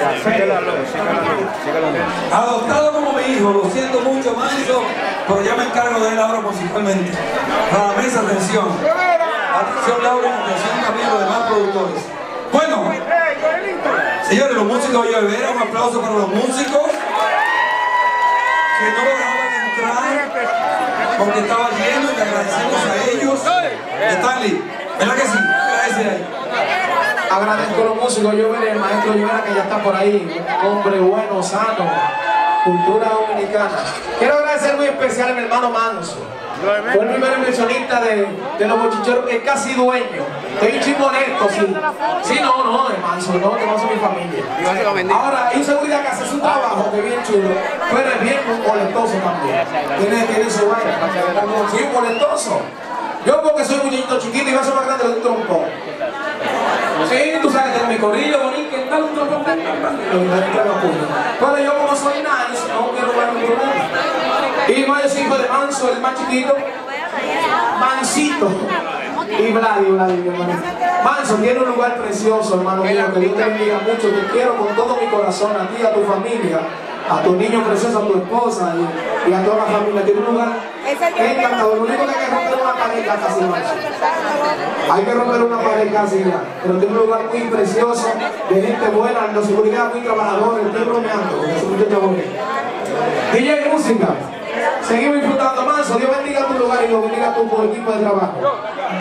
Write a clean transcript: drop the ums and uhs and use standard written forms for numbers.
Adoptado como mi hijo, lo siento mucho, Manso, pero ya me encargo de él ahora musicalmente. Radamés, atención. Atención, Laura, atención también los demás productores. Bueno, señores, los músicos de Vera, un aplauso para los músicos que no lo dejaban entrar porque estaba lleno y le agradecemos a ellos. Stanley, ¿verdad que sí? Agradece ahí. Agradezco a los músicos, yo veré el maestro Llobera que ya está por ahí, un hombre bueno, sano, cultura dominicana. Quiero agradecer muy especial a mi hermano Manso. Fue el primer inversionista de los bochicheros, es casi dueño. Estoy un chingo honesto, sí. Sí, no, de Manso, no, que Manso es mi familia. Ahora, hay un seguridad que hace su trabajo, que es bien chulo, pero es bien molestoso también. Tiene su vaina, sí, molestoso. Yo porque soy un muchachito chiquito y va a ser más grande que un trompón. Sí, tú sabes que tengo mi corrillo bonito, que tal un trompón. Pero yo como soy nice, no quiero ver un problema. Y más es hijo de Manso, el más chiquito. Mansito. Y Vladi, mi hermano. Manso tiene un lugar precioso, hermano mío, que Dios te bendiga mucho. Te quiero con todo mi corazón, a ti, a tu familia, a tu niño precioso, a tu esposa y a toda la familia. Tiene un lugar encantador. Lo único que hay que romper una pared casi, Manso. Hay que romper una pared casi ya. Pero tiene un lugar muy precioso, de gente buena, de seguridad muy trabajadora. Estoy bromeando, es un muchacho bonito. DJ Música. Seguimos disfrutando, Manso. Dios bendiga tu lugar y Dios bendiga tu equipo de trabajo.